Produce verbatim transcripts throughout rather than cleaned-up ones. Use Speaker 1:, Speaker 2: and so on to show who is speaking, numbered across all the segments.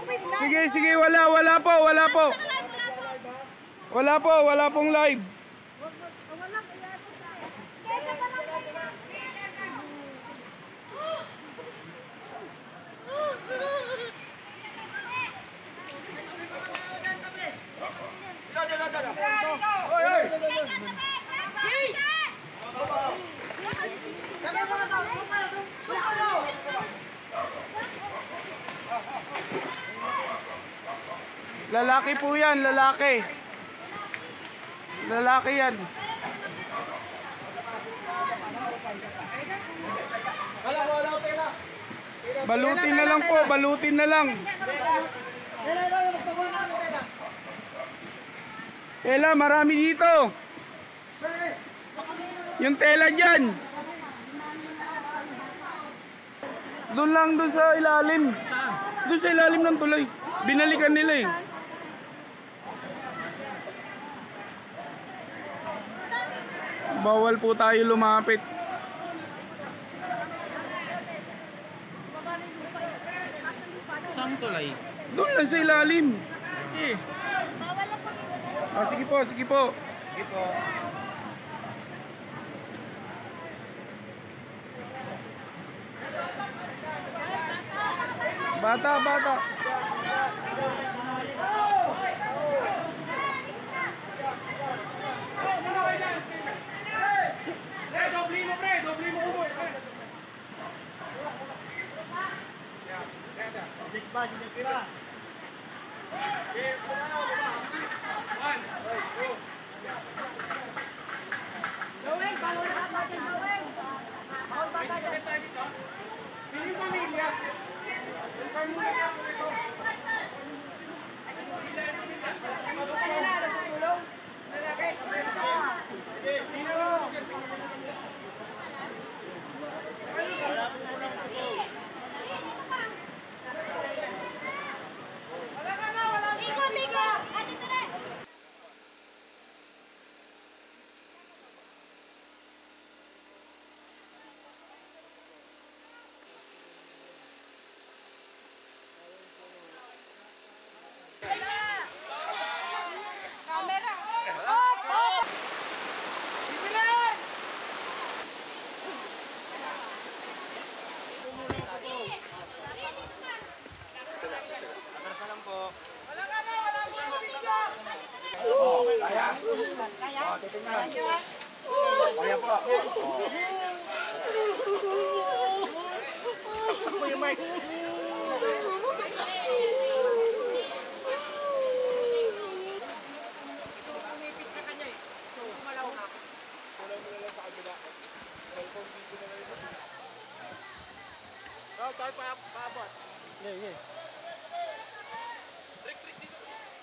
Speaker 1: Sige, sige, wala, wala po, wala po. Wala po, wala pong live. Lalaki po yan, lalaki. Lalaki yan. Balutin na lang po, balutin na lang. Tela, marami dito. Yung tela dyan. Doon lang, doon sa ilalim. Doon sa ilalim ng tulay. Binalikan nila eh. Bawal po tayo lumapit.
Speaker 2: Saan tulay?
Speaker 1: Doon lang sa ilalim.
Speaker 2: Eh.
Speaker 1: Ah, sige po, sige po.
Speaker 2: Sige po.
Speaker 1: Bata, bata.
Speaker 2: Kaya po. Saksak mo yung mic. Umipit ka kanya eh. Kumalaw ka. Kulay mo na lang sa kabila. Cellphone video na lang ito. Oh, tayo pa paabot. Yeah, yeah. Trick, trick dito.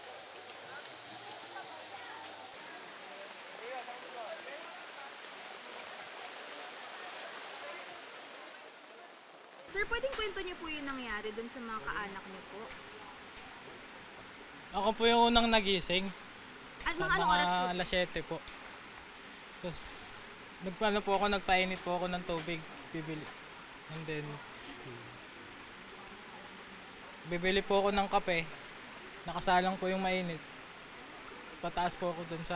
Speaker 3: Sir, pwedeng kwento niyo po yung nangyari dun sa mga kaanak niyo po?
Speaker 4: Ako po yung unang nagising.
Speaker 3: At
Speaker 4: Sa
Speaker 3: mga anong oras po?
Speaker 4: mga alas siyete po. Tapos, nagpaano po ako, nagpainit po ako ng tubig. Bibili. And then, bibili po ako ng kape. Nakasalang po yung mainit. Pataas po ako dun sa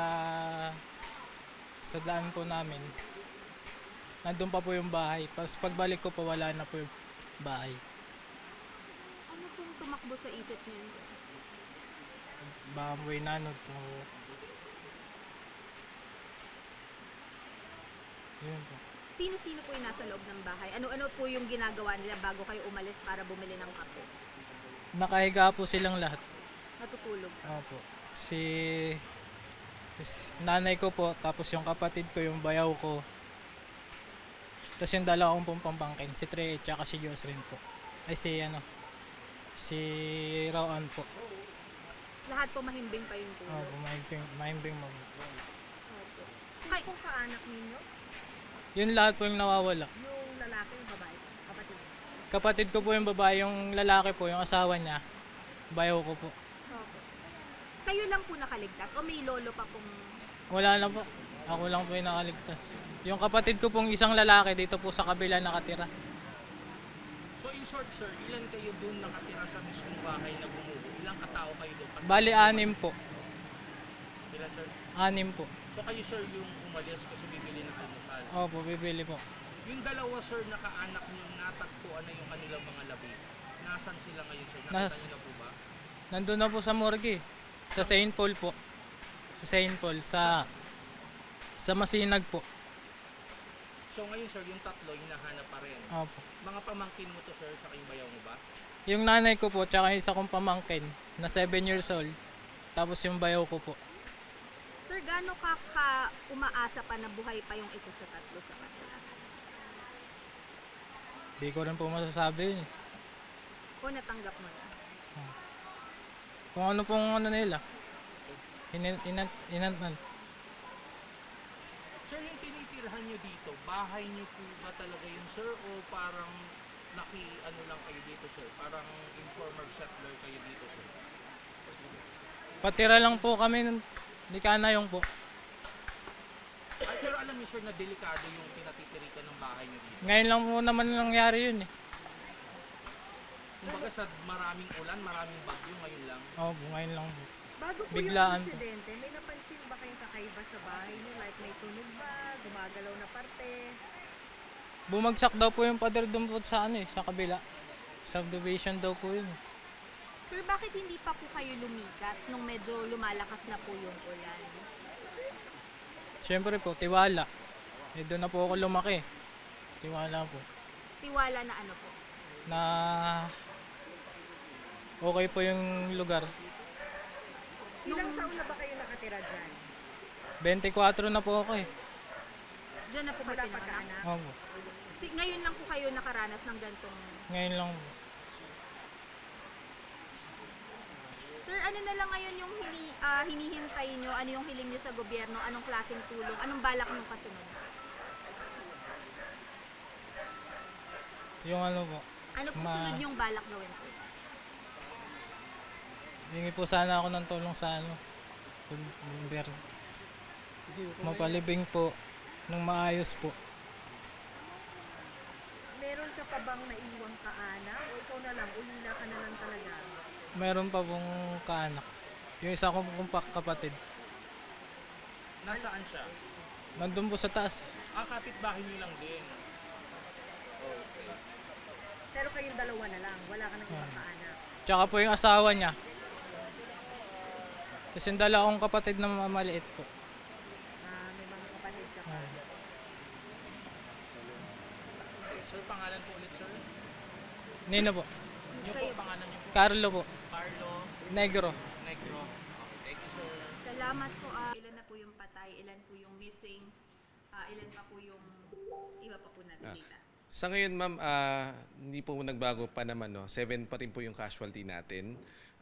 Speaker 4: sa daan po namin. Nandun pa po yung bahay. Tapos pagbalik ko po, wala na po yung bahay.
Speaker 3: Ano pong tumakbo sa isip niyo?
Speaker 4: Baka may nanod po. Yun po.
Speaker 3: Sino-sino po yung nasa loob ng bahay? Ano-ano po yung ginagawa nila bago kayo umalis para bumili ng kape?
Speaker 4: Nakahiga po silang lahat.
Speaker 3: Natutulog?
Speaker 4: Opo. Si, si nanay ko po, tapos yung kapatid ko, yung bayaw ko. Tapos yung dalawa kong pong pambangkin, si Trey at saka si Josrin po. Ay si ano, si Rawan po.
Speaker 3: Lahat po mahimbing pa yung tulog?
Speaker 4: Opo, mahimbing, mahimbing mo.
Speaker 3: Opo. Kay kung kaanak ninyo?
Speaker 4: Yun lahat po yung nawawala.
Speaker 3: Yung lalaki, yung babae, kapatid?
Speaker 4: Kapatid ko po yung babae, yung lalaki po, yung asawa niya. Bayaw ko po.
Speaker 3: Opo. Kayo lang po nakaligtas o may lolo pa pong...
Speaker 4: Wala na po. Ako lang po yung nakaligtas. Yung kapatid ko pong isang lalaki dito po sa kabila nakatira.
Speaker 2: So in short, sir, ilan kayo doon nakatira sa mismong bahay na gumuho? Ilang katao kayo doon? Kasi-
Speaker 4: Bali, anim po.
Speaker 2: Ilan, sir?
Speaker 4: Anim po.
Speaker 2: So kayo, sir, yung umalis kasi bibili ng almusal.
Speaker 4: Opo, bibili po.
Speaker 2: Yung dalawa, sir, na kaanak niyo natagpuan na yung kanilang mga labi. Nasaan sila ngayon, sir? Nakita
Speaker 4: Nas-
Speaker 2: niyo na po ba?
Speaker 4: Nandun na po sa morgue. Sa Saint Paul po. Sa Saint Paul. Sa, sa Masinag po.
Speaker 2: So ngayon, sir, yung tatlo, hinahanap pa rin.
Speaker 4: Opo.
Speaker 2: Mga pamangkin mo to, sir, sa kayong bayaw mo ba?
Speaker 4: Yung nanay ko po, tsaka yung isa kong pamangkin, na seven years old. Tapos yung bayaw ko po.
Speaker 3: Sir, gaano ka, ka umaasa pa na buhay pa yung isa sa tatlo sa kanila?
Speaker 4: Di ko rin po masasabi. eh.
Speaker 3: O natanggap mo na?
Speaker 4: Kung ano pong ano nila. Inan, inan, inan, inan.
Speaker 2: Sir, yung tinitirhan nyo dito, bahay nyo po ba talaga yun, sir? O parang naki, ano lang kayo dito, sir? Parang informal settler kayo dito, sir?
Speaker 4: Patira lang po kami ng di kanayong po.
Speaker 2: Ay, pero alam niyo, sir, na delikado yung pinatitirikan ng bahay nyo dito.
Speaker 4: Ngayon lang po naman nangyari yun eh.
Speaker 2: Kumbaga sa maraming ulan, maraming bagyo, ngayon lang.
Speaker 4: Opo, ngayon lang po.
Speaker 5: Bago po
Speaker 4: Biglaan
Speaker 5: yung
Speaker 4: po.
Speaker 5: insidente, may napansin ba kayong kakaiba sa bahay niyo? Like may tunog ba? Gumagalaw na parte?
Speaker 4: Bumagsak daw po yung pader doon po sa ano eh, sa kabila. Subdivision daw po yun.
Speaker 3: Sir, bakit hindi pa po kayo lumikas nung medyo lumalakas na po yung ulan?
Speaker 4: Siyempre po, tiwala. Eh doon na po ako lumaki. Tiwala po.
Speaker 3: Tiwala na ano po?
Speaker 4: Na okay po yung lugar.
Speaker 5: Ilang taon na ba kayo nakatira dyan?
Speaker 4: twenty-four na po ako eh.
Speaker 3: Diyan na po kayo
Speaker 5: Mula
Speaker 3: pinanganak?
Speaker 5: pagkaanak?
Speaker 4: Opo.
Speaker 3: Si, ngayon lang po kayo nakaranas ng gantong...
Speaker 4: Ngayon lang po.
Speaker 3: Sir, ano na lang ngayon yung hini, ah, hinihintay nyo? Ano yung hiling nyo sa gobyerno? Anong klaseng tulong? Anong balak nung kasunod?
Speaker 4: Yung ano po.
Speaker 3: Ano po
Speaker 4: Ma-
Speaker 3: sunod yung balak gawin po?
Speaker 4: Hingi po sana ako ng tulong sa ano. gun- Gobyerno. Mapalibing po ng maayos po.
Speaker 5: Meron ka pa bang naiwang kaanak? O ikaw na lang, ulila ka na lang talaga?
Speaker 4: Meron pa pong kaanak. Yung isa kong pong pa- kapatid.
Speaker 2: Nasaan siya?
Speaker 4: Nandun po sa taas.
Speaker 2: Ah, kapitbahay nyo lang din. Okay.
Speaker 5: Pero kayong dalawa na lang, wala ka nang ibang kaanak.
Speaker 4: Tsaka po yung asawa niya. Kasi yung dala akong kapatid na mamaliit po.
Speaker 5: Ah, may mga kapatid ka pa.
Speaker 4: Ah.
Speaker 2: Sir, pangalan po ulit, sir?
Speaker 4: Nino po.
Speaker 2: Yung po, pangalan nyo po?
Speaker 4: Carlo po.
Speaker 2: Carlo
Speaker 4: Negro.
Speaker 2: Negro. Okay, thank you, sir.
Speaker 3: Salamat po. ah. Ilan na po yung patay? Ilan po yung missing? Ah, ilan pa po yung iba pa po natin dita?
Speaker 6: Sa ngayon, ma'am, ah, hindi po nagbago pa naman. No? Seven pa rin po yung casualty natin.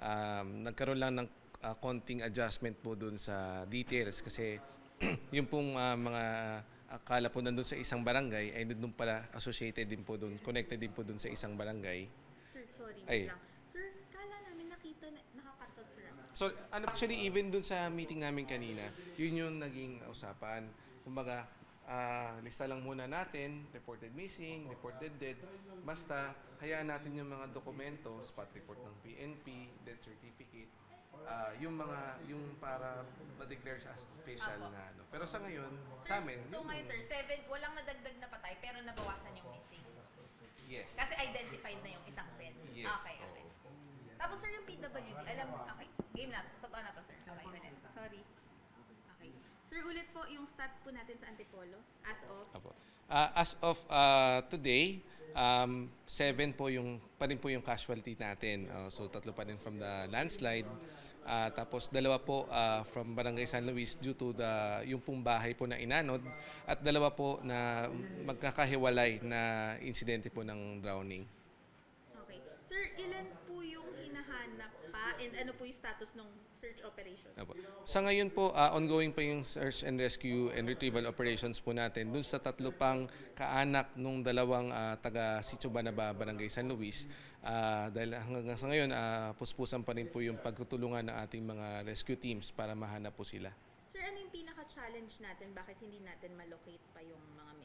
Speaker 6: Um, nagkaroon lang ng ah, konting adjustment po dun sa details kasi yung pong ah, mga akala po nandun sa isang barangay ay nandun pala associated din po dun, connected din po dun sa isang barangay.
Speaker 3: Sir, sorry.
Speaker 6: Ay.
Speaker 3: lang. Sir, kala namin nakita, na, nakakatot sir.
Speaker 6: So, ano, actually, even dun sa meeting namin kanina, yun yung naging usapan. Kumbaga, ah, lista lang muna natin, reported missing, reported dead. Basta, hayaan natin yung mga dokumento, spot report ng P N P, death certificate, ah, yung mga, yung para ma-declare siya as official
Speaker 3: Apo.
Speaker 6: na ano. Pero sa ngayon, sa amin,
Speaker 3: So
Speaker 6: yun
Speaker 3: ngayon
Speaker 6: yung-
Speaker 3: sir, seven, walang nadagdag na patay pero nabawasan yung missing.
Speaker 6: yes.
Speaker 3: Kasi identified na yung isang dead.
Speaker 6: Yes,
Speaker 3: Okay,
Speaker 6: oo.
Speaker 3: okay. Tapos sir, yung P W D, alam mo, okay. Game na, totoo na to sir. Okay, ulit. Sorry. Okay. Sir, ulit po yung stats po natin sa Antipolo as of
Speaker 6: Apo. Ah, as of ah, today, um, seven po yung pa rin po yung casualty natin. Ah, so tatlo pa rin from the landslide. Ah, tapos dalawa po ah, from Barangay San Luis due to the yung pong bahay po na inanod at dalawa po na magkakahiwalay na insidente po ng drowning.
Speaker 3: Okay. Sir, ilan po yung hinahanap pa and ano po yung status ng search operation?
Speaker 6: Apo. Sa ngayon po, ah, ongoing pa yung search and rescue and retrieval operations po natin dun sa tatlo pang kaanak nung dalawang ah, taga Sitio Banaba, Barangay San Luis. Ah, dahil hanggang sa ngayon, ah, puspusan pa rin po yung pagtutulungan ng ating mga rescue teams para mahanap po sila.
Speaker 3: Sir, ano yung pinaka-challenge natin? Bakit hindi natin malocate pa yung mga missing?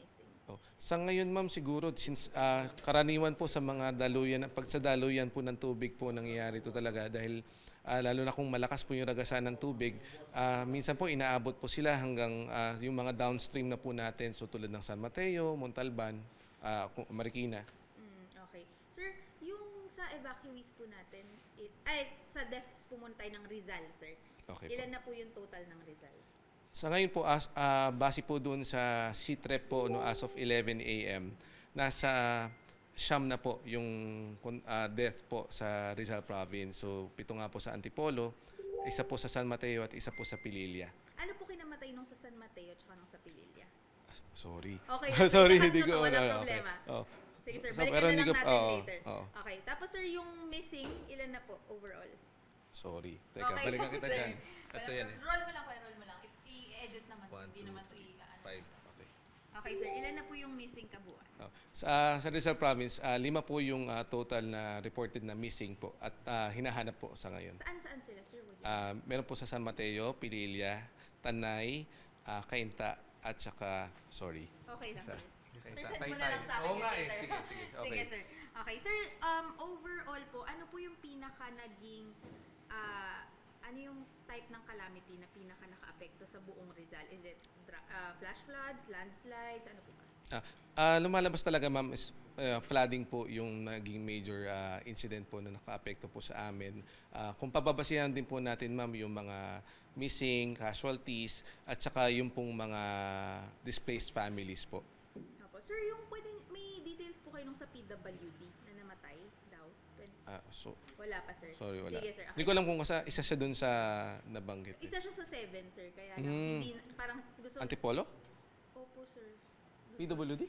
Speaker 6: Oh, sa ngayon ma'am siguro since ah, karaniwan po sa mga daluyan pag sa daluyan po ng tubig po nangyayari ito talaga dahil ah, lalo na kung malakas po yung ragasan ng tubig, ah, minsan po inaabot po sila hanggang ah, yung mga downstream na po natin so tulad ng San Mateo, Montalban, ah, kung- Marikina.
Speaker 3: Mm, okay. Sir, yung sa evacuees po natin, it, ay, sa deaths pumunta ng Rizal, sir.
Speaker 6: Okay po.
Speaker 3: Ilan na po yung total ng Rizal?
Speaker 6: Sa ngayon po, as, ah, base po doon sa C T R E P po no, as of eleven a m, nasa siyam na po yung kun- ah, death po sa Rizal Province. So, pito nga po sa Antipolo, isa po sa San Mateo at isa po sa Pililla.
Speaker 3: Ano po kinamatay nung sa San Mateo at nung sa Pililla?
Speaker 6: Sorry.
Speaker 3: Okay.
Speaker 6: Sorry,
Speaker 3: lahat
Speaker 6: hindi
Speaker 3: na to,
Speaker 6: ko.
Speaker 3: walang
Speaker 6: ano, okay.
Speaker 3: problema.
Speaker 6: Oh.
Speaker 3: Sige sir,
Speaker 6: So,
Speaker 3: balikan
Speaker 6: pero
Speaker 3: na
Speaker 6: hindi
Speaker 3: lang
Speaker 6: ko-
Speaker 3: natin
Speaker 6: oo,
Speaker 3: later.
Speaker 6: oo.
Speaker 3: Okay. Tapos sir, yung missing, ilan na po overall?
Speaker 6: Sorry. Teka,
Speaker 3: Okay,
Speaker 6: balikan kita
Speaker 3: sir.
Speaker 6: dyan. Ito yan eh.
Speaker 3: Roll mo lang, kuya, roll mo lang. If i-edit naman,
Speaker 6: One,
Speaker 3: hindi
Speaker 6: two,
Speaker 3: naman to
Speaker 6: three,
Speaker 3: i- ano.
Speaker 6: five. Okay.
Speaker 3: Okay sir, ilan na po yung missing kabuuan?
Speaker 6: Oh. Sa, sa Rizal Province, ah, lima po yung ah, total na reported na missing po at ah, hinahanap po sa ngayon.
Speaker 3: Saan saan sila sir? Would you-
Speaker 6: Ah, meron po sa San Mateo, Pililla, Tanay, ah, Cainta, at saka, sorry.
Speaker 3: Okay lang
Speaker 6: Isa.
Speaker 3: sir. Sir,
Speaker 6: Cainta.
Speaker 3: send mo na
Speaker 6: Taytay.
Speaker 3: lang sa akin
Speaker 6: Oo
Speaker 3: yun
Speaker 6: nga eh.
Speaker 3: later.
Speaker 6: Sige, sige. Okay.
Speaker 3: Sige sir. Okay sir, um, overall po, ano po yung pinaka naging, ah, ano yung type ng calamity na pinaka naka-apekto sa buong Rizal? Is it dra- ah, flash floods, landslides, ano po ba?
Speaker 6: Ah, ah, lumalabas talaga ma'am is ah, flooding po yung naging major ah, incident po na naka-apekto po sa amin. Ah, kung pababasihan din po natin ma'am yung mga missing, casualties, at saka yung pong mga displaced families po.
Speaker 3: Opo. Sir, yung pwede, may details po kayo nung sa P W D na namatay daw? Pwede-
Speaker 6: Ah, so,
Speaker 3: Wala pa sir.
Speaker 6: sorry, wala.
Speaker 3: Sige sir.
Speaker 6: Hindi ko alam kung kasa, isa siya dun sa nabanggit. eh.
Speaker 3: Isa siya sa seven sir, kaya lang,
Speaker 6: Mm.
Speaker 3: hindi, parang gusto,
Speaker 6: Antipolo?
Speaker 3: opo sir.
Speaker 6: P W D?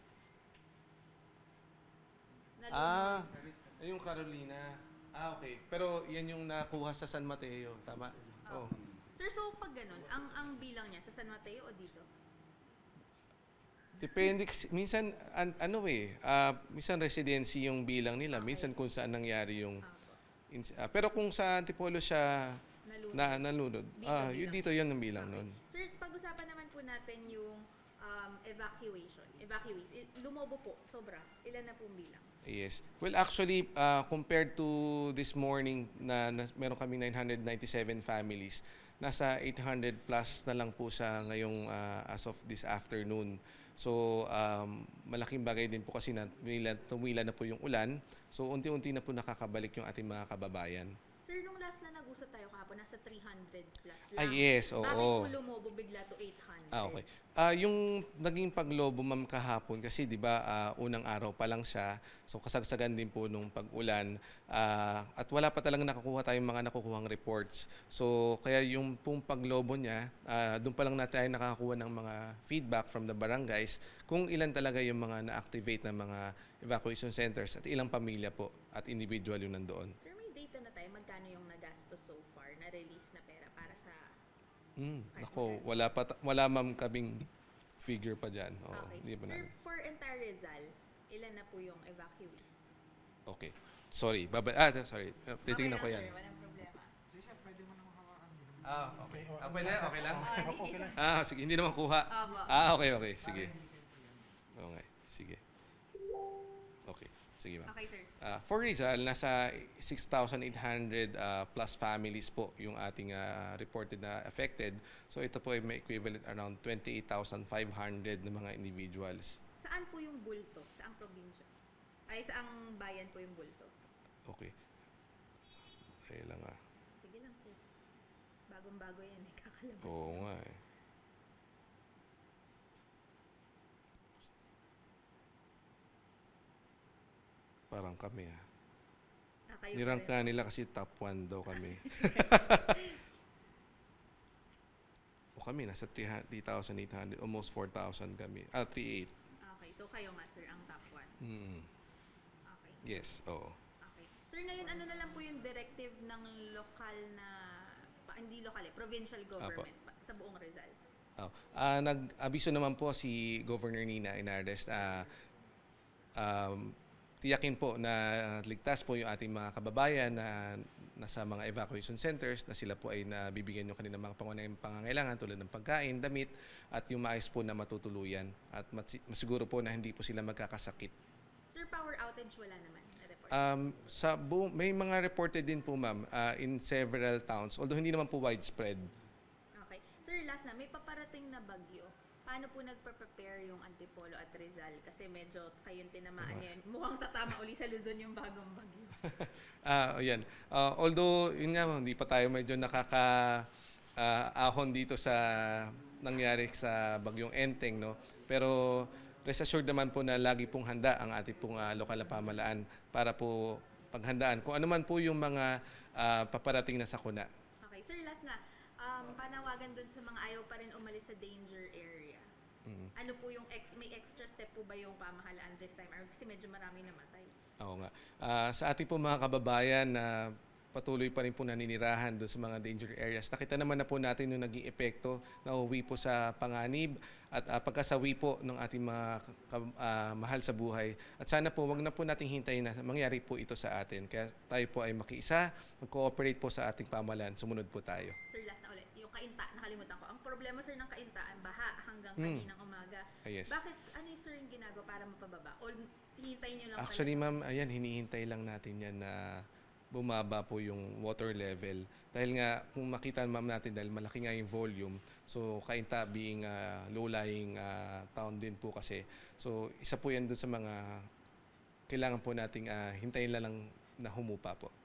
Speaker 3: Nalunod.
Speaker 6: Ah, yung Carolina. Ah, okay. Pero yan yung nakuha sa San Mateo, tama? Oh.
Speaker 3: Sir, so pag ganun, ang ang bilang niya sa San Mateo o dito?
Speaker 6: Depende kasi, minsan, an- ano eh, ah, minsan residency yung bilang nila, minsan kung saan nangyari yung,
Speaker 3: Opo.
Speaker 6: ins- ah, pero kung sa Antipolo siya
Speaker 3: Nalunod.
Speaker 6: na nalunod,
Speaker 3: Dito
Speaker 6: ah,
Speaker 3: bilang.
Speaker 6: yun dito yun ang bilang nun.
Speaker 3: Sir, pag-usapan naman po natin yung um, evacuation. Evacuees. I- Lumobo po, sobra. Ilan na pong bilang?
Speaker 6: Yes. Well, actually, uh, compared to this morning na, na meron kami nine hundred ninety-seven families, nasa eight hundred plus na lang po siya ngayong uh, as of this afternoon. So, um, malaking bagay din po kasi na tumila, tumila na po yung ulan. So, unti-unti na po nakakabalik yung ating mga kababayan.
Speaker 3: Sir, nung last na nag-usap tayo kahapon, nasa three hundred plus lang.
Speaker 6: Ah, yes, oo.
Speaker 3: Bakit po lumobo bigla to eight hundred?
Speaker 6: Ah, okay. Ah, yung naging paglobo ma'am kahapon kasi 'di ba ah, unang araw pa lang siya. So kasagsagan din po nung pag-ulan ah, at wala pa talagang nakakuha tayong mga nakukuhang reports. So kaya yung pong paglobo niya, ah, doon pa lang natin tayo nakakakuha ng mga feedback from the barangays kung ilan talaga yung mga na-activate na mga evacuation centers at ilang pamilya po at individual yung nandoon.
Speaker 3: Sir, may data na tayo magkano yung nagastos so far, na-release na pera para sa...
Speaker 6: Hmm, nako, wala pa ta- wala ma'am kaming figure pa diyan. Oo,
Speaker 3: Okay.
Speaker 6: hindi pa
Speaker 3: Sir,
Speaker 6: namin.
Speaker 3: for entire Rizal, ilan na po yung evacuees?
Speaker 6: Okay. Sorry. Baba ah, sorry. Uh, titingnan ko
Speaker 3: Okay lang,
Speaker 6: yan.
Speaker 3: Sir, walang problema.
Speaker 6: Ah, okay. Ah, pwede? Okay lang?
Speaker 3: Ah, di-
Speaker 6: Ah, sige. Hindi naman kuha.
Speaker 3: Opo.
Speaker 6: Ah, okay, okay. Sige. Okay. Sige. Okay. Sige, ma'am.
Speaker 3: Okay, sir.
Speaker 6: Ah, for Rizal, nasa six thousand eight hundred ah, plus families po yung ating ah, reported na affected. So ito po ay may equivalent around twenty-eight thousand five hundred na mga individuals.
Speaker 3: Saan po yung bulto? Saang probinsya? Ay, saang bayan po yung bulto?
Speaker 6: Okay. Okay lang ah.
Speaker 3: Sige lang, sir. Bagong-bago yan eh. Kakalabas.
Speaker 6: Oo nga eh. Parang kami ah.
Speaker 3: Ah, kayo
Speaker 6: Nirank
Speaker 3: po
Speaker 6: nga nila kasi top one daw kami. o kami, nasa three thousand eight hundred, almost four thousand kami. Ah, three thousand eight
Speaker 3: rin. Okay, so kayo nga, sir, ang top one.
Speaker 6: hundred. Mm.
Speaker 3: Okay.
Speaker 6: Yes, oo.
Speaker 3: Okay. Sir, ngayon, ano na lang po yung directive ng lokal na, pa, hindi lokal eh, provincial government pa, sa buong Rizal?
Speaker 6: Oh. Ah, nag-abiso naman po si Governor Nina Inardes na um, tiyakin po na ligtas po yung ating mga kababayan na nasa mga evacuation centers na sila po ay nabibigyan yung kanilang mga pangunahing pangangailangan tulad ng pagkain, damit at yung maayos po na matutuluyan at masi- masiguro po na hindi po sila magkakasakit.
Speaker 3: Sir, power outage wala naman na report.
Speaker 6: Um, sa buong, may mga reported din po ma'am uh, in several towns although hindi naman po widespread.
Speaker 3: Okay. Sir, last na, may paparating na bagyo. Paano po nagpe-prepare yung Antipolo at Rizal? Kasi medyo kayong tinamaan yan. Mukhang tatama uli sa Luzon yung bagong bagyo.
Speaker 6: Ah, yan. Uh, although yun nga hindi pa tayo medyo nakaka uh, ahon dito sa nangyari sa bagyong Enteng, no. Pero rest assured naman po na lagi pong handa ang ating pong uh, lokal na pamahalaan para po paghandaan kung ano man po yung mga uh, paparating na sakuna.
Speaker 3: Okay. Sir, last na. Um, panawagan dun sa mga ayaw pa rin umalis sa danger area.
Speaker 6: Mm.
Speaker 3: Ano po yung ex may extra step po ba yung pamahalaan this time? Or kasi medyo marami namatay.
Speaker 6: Oo nga. Ah, sa ating po mga kababayan na patuloy pa rin po naninirahan doon sa mga danger areas. Nakita naman na po natin yung naging epekto na uwi po sa panganib at uh, pagkasawi po ng ating mga ka- uh, mahal sa buhay. At sana po wag na po nating hintayin na mangyari po ito sa atin. Kaya tayo po ay makiisa, mag-cooperate po sa ating pamahalaan. Sumunod po tayo.
Speaker 3: Sir, last na ulit. Yung Kainta, nakalimutan ko. Ang problema, sir, ng Kaintaan, baha hanggang
Speaker 6: Hmm.
Speaker 3: kaninang umaga.
Speaker 6: Ah, yes.
Speaker 3: Bakit, ano yung, sir, yung ginagawa para mapababa? O hihintayin nyo lang
Speaker 6: Actually,
Speaker 3: kayo?
Speaker 6: ma'am, ayan, hinihintay lang natin yan na bumaba po yung water level. Dahil nga, kung makita ma'am natin, dahil malaki nga yung volume, so Kainta being uh, low-lying uh, town din po kasi. So, isa po yan dun sa mga kailangan po nating uh, hintayin lang na humupa po.